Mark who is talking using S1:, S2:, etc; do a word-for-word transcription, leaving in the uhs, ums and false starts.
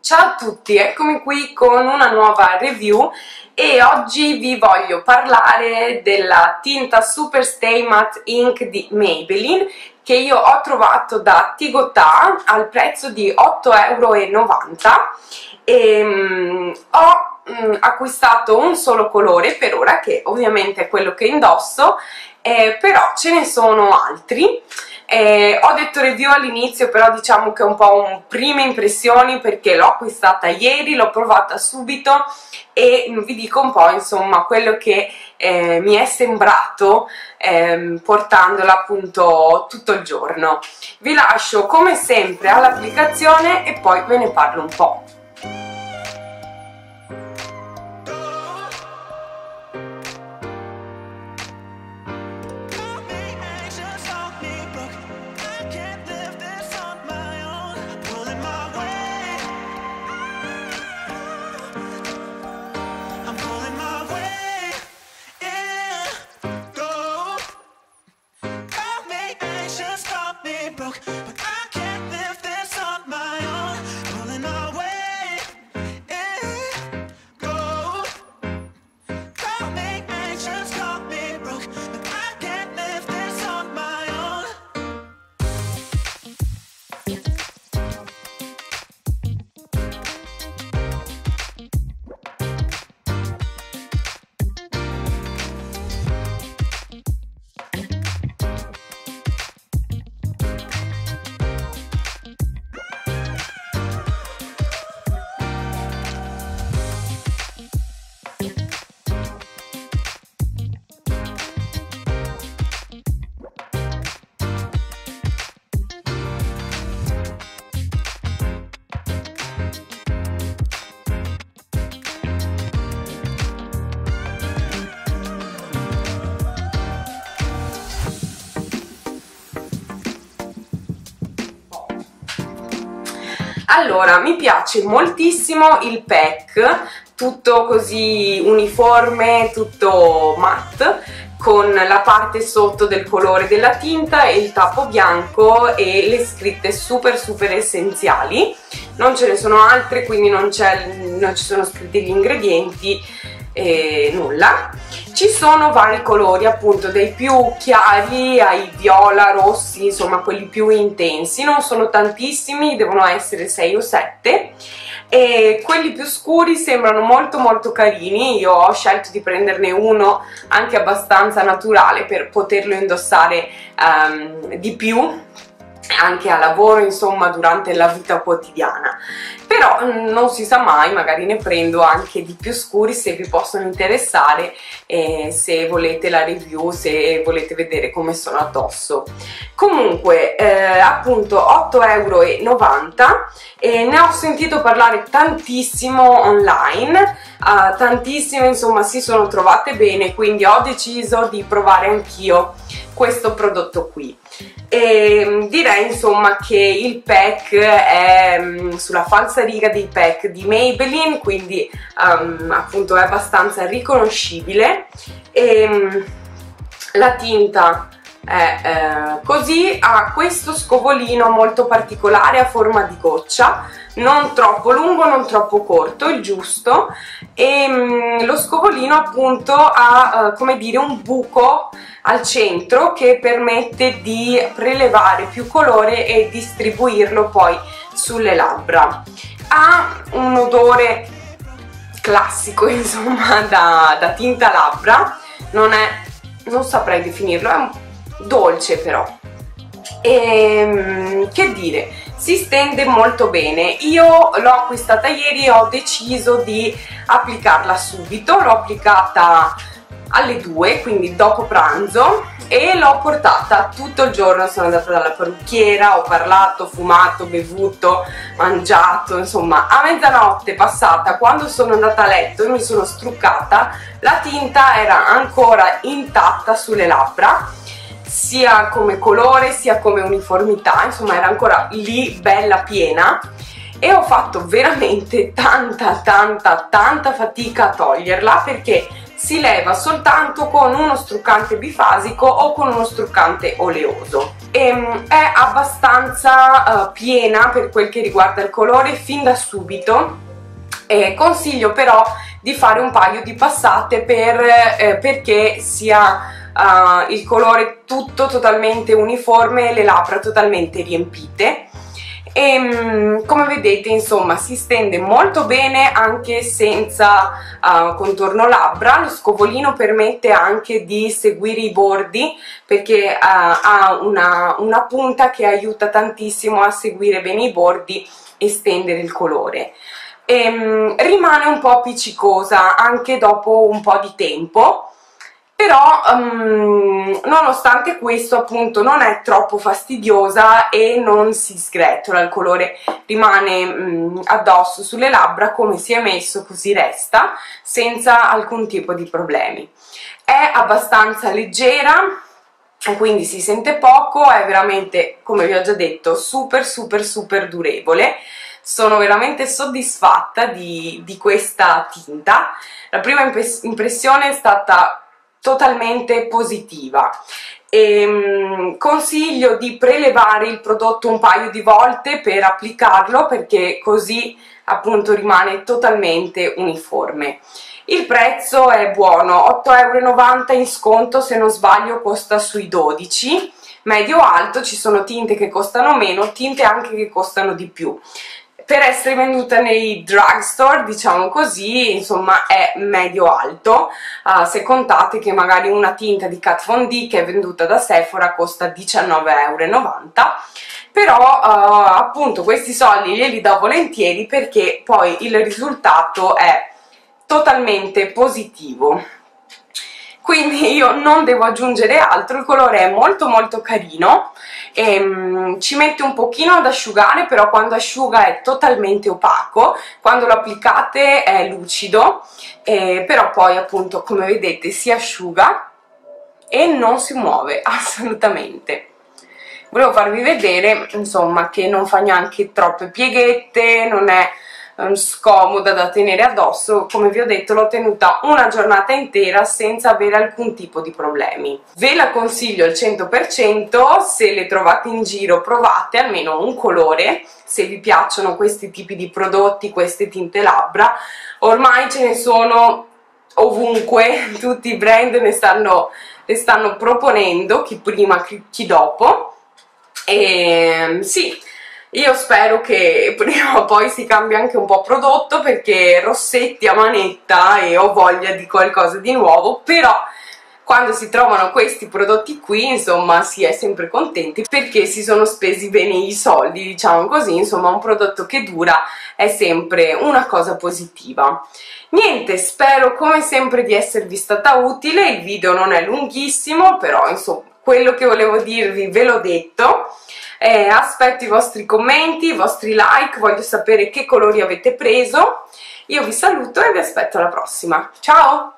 S1: Ciao a tutti, eccomi qui con una nuova review e oggi vi voglio parlare della tinta Super Stay Matte Ink di Maybelline che io ho trovato da Tigotà al prezzo di otto e novanta euro e um, ho um, acquistato un solo colore per ora, che ovviamente è quello che indosso, eh, però ce ne sono altri. Eh, ho detto review all'inizio, però diciamo che è un po' un prime impressioni perché l'ho acquistata ieri, l'ho provata subito e vi dico un po' insomma quello che eh, mi è sembrato eh, portandola appunto tutto il giorno. Vi lascio come sempre all'applicazione e poi ve ne parlo un po'. Allora, mi piace moltissimo il pack, tutto così uniforme, tutto matte, con la parte sotto del colore della tinta e il tappo bianco e le scritte super super essenziali. Non ce ne sono altre, quindi non, non ci sono scritti gli ingredienti, eh, nulla. Ci sono vari colori, appunto, dai più chiari ai viola, rossi, insomma quelli più intensi. Non sono tantissimi, devono essere sei o sette, e quelli più scuri sembrano molto molto carini. Io ho scelto di prenderne uno anche abbastanza naturale per poterlo indossare um, di più anche a lavoro, insomma durante la vita quotidiana. Però non si sa mai, magari ne prendo anche di più scuri se vi possono interessare, eh, se volete la review, se volete vedere come sono addosso. Comunque eh, appunto otto e novanta euro, e ne ho sentito parlare tantissimo online, uh, tantissime insomma si sono trovate bene, quindi ho deciso di provare anch'io questo prodotto qui. E direi insomma che il pack è um, sulla falsariga dei pack di Maybelline, quindi um, appunto è abbastanza riconoscibile, e um, la tinta è eh, così, ha questo scovolino molto particolare a forma di goccia, non troppo lungo, non troppo corto, il giusto, e um, lo scovolino appunto ha uh, come dire un buco al centro che permette di prelevare più colore e distribuirlo poi sulle labbra. Ha un odore classico insomma da, da tinta labbra, non è, non saprei definirlo, è un dolce però, e che dire, si stende molto bene. Io l'ho acquistata ieri e ho deciso di applicarla subito, l'ho applicata alle due, quindi dopo pranzo, e l'ho portata tutto il giorno. Sono andata dalla parrucchiera, ho parlato, fumato, bevuto, mangiato, insomma a mezzanotte passata, quando sono andata a letto e mi sono struccata, la tinta era ancora intatta sulle labbra, sia come colore sia come uniformità, insomma era ancora lì bella piena, e ho fatto veramente tanta tanta tanta fatica a toglierla perché si leva soltanto con uno struccante bifasico o con uno struccante oleoso. E, è abbastanza uh, piena per quel che riguarda il colore fin da subito. Eh, consiglio però di fare un paio di passate per, eh, perché sia uh, il colore tutto totalmente uniforme e le labbra totalmente riempite. E um, come vedete, insomma, si stende molto bene anche senza uh, contorno labbra. Lo scovolino permette anche di seguire i bordi, perché uh, ha una, una punta che aiuta tantissimo a seguire bene i bordi e stendere il colore. E, um, rimane un po' appiccicosa anche dopo un po' di tempo, però um, nonostante questo appunto non è troppo fastidiosa e non si sgretola, il colore rimane um, addosso sulle labbra come si è messo, così resta, senza alcun tipo di problemi. È abbastanza leggera, quindi si sente poco, è veramente, come vi ho già detto, super super super durevole. Sono veramente soddisfatta di, di questa tinta. La prima impressione è stata totalmente positiva. E, um, consiglio di prelevare il prodotto un paio di volte per applicarlo, perché così appunto rimane totalmente uniforme. Il prezzo è buono, otto e novanta euro in sconto, se non sbaglio costa sui dodici, medio alto. Ci sono tinte che costano meno, tinte anche che costano di più. Per essere venduta nei drugstore, diciamo così, insomma è medio alto, uh, se contate che magari una tinta di Kat Von D che è venduta da Sephora costa diciannove e novanta euro, però uh, appunto questi soldi glieli do volentieri, perché poi il risultato è totalmente positivo. Quindi io non devo aggiungere altro, il colore è molto molto carino, e, um, ci mette un pochino ad asciugare, però quando asciuga è totalmente opaco, quando lo applicate è lucido, eh, però poi appunto come vedete si asciuga e non si muove assolutamente. Volevo farvi vedere insomma che non fa neanche troppe pieghette, non è scomoda da tenere addosso. Come vi ho detto, l'ho tenuta una giornata intera senza avere alcun tipo di problemi. Ve la consiglio al cento per cento, se le trovate in giro provate almeno un colore, se vi piacciono questi tipi di prodotti, queste tinte labbra. Ormai ce ne sono ovunque, tutti i brand ne stanno, ne stanno proponendo, chi prima chi dopo, e sì, io spero che prima o poi si cambi anche un po' prodotto, perché rossetti a manetta e ho voglia di qualcosa di nuovo. Però quando si trovano questi prodotti qui, insomma, si è sempre contenti, perché si sono spesi bene i soldi, diciamo così. Insomma, un prodotto che dura è sempre una cosa positiva. Niente, spero come sempre di esservi stata utile. Il video non è lunghissimo, però insomma quello che volevo dirvi ve l'ho detto. Eh, aspetto i vostri commenti, i vostri like, voglio sapere che colori avete preso. Io vi saluto e vi aspetto alla prossima. Ciao!